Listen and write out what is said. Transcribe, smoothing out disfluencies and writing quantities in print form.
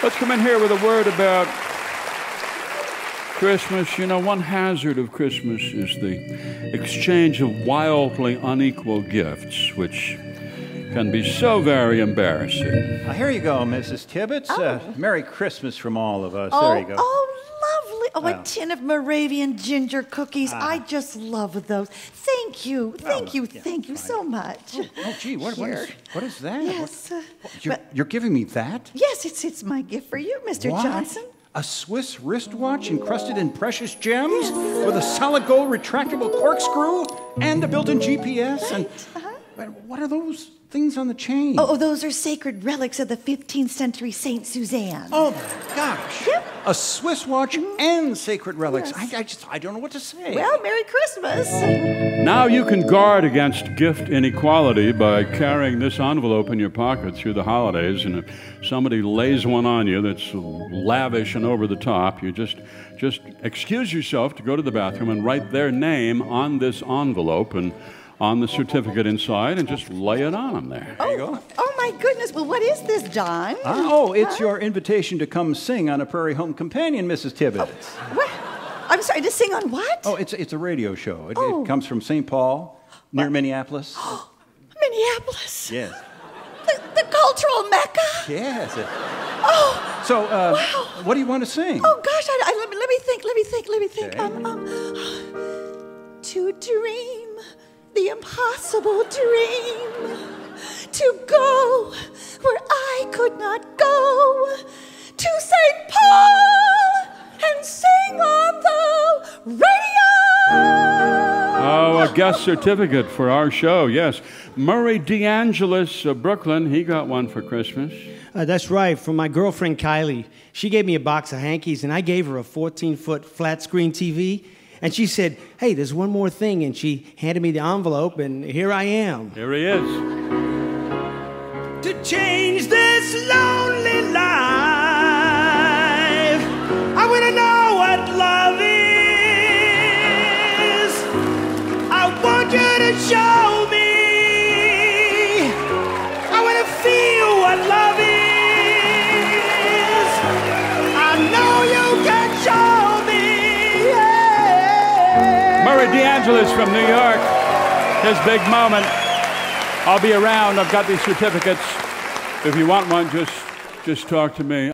Let's come in here with a word about Christmas. You know, one hazard of Christmas is the exchange of wildly unequal gifts, which can be so very embarrassing. Here you go, Mrs. Tibbetts. Merry Christmas from all of us. Oh, there you go. Oh, lovely. A tin of Moravian ginger cookies. I just love those. Thank you. Thank you so much. Oh, gee, what is that? Yes. You're giving me that? Yes, it's my gift for you, Mr. Johnson. A Swiss wristwatch encrusted in precious gems with a solid gold retractable corkscrew and a built-in GPS? And what are those things on the chain? Oh, those are sacred relics of the 15th century Saint Suzanne. Oh, my gosh. Yep. A Swiss watch and sacred relics. Yes. I don't know what to say. Well, Merry Christmas. Now you can guard against gift inequality by carrying this envelope in your pocket through the holidays, and if somebody lays one on you that's lavish and over the top, you just excuse yourself to go to the bathroom and write their name on this envelope and on the certificate inside and just lay it on them there. There you go. Oh, my goodness. Well, what is this, John? It's your invitation to come sing on a Prairie Home Companion, Mrs. Tibbetts. What? I'm sorry, to sing on what? Oh, it's a radio show. It comes from St. Paul, near Minneapolis. Minneapolis. Yes. The cultural mecca? Yes. Oh. So, wow. What do you want to sing? Oh, gosh, let me think. Okay. To dream the impossible dream, to go where I could not go, to St. Paul and sing on the radio. Oh, a guest certificate for our show, yes. Murray DeAngelis of Brooklyn, he got one for Christmas. That's right, from my girlfriend Kylie. She gave me a box of hankies, and I gave her a 14-foot flat-screen TV. And she said, hey, there's one more thing. And she handed me the envelope, and here I am. Here he is. To change this lonely life, I want to know what love is. I want you to show me. I want to feel what love is. I know you can show me. Murray DeAngelis from New York, his big moment. I'll be around. I've got these certificates. If you want one, just talk to me.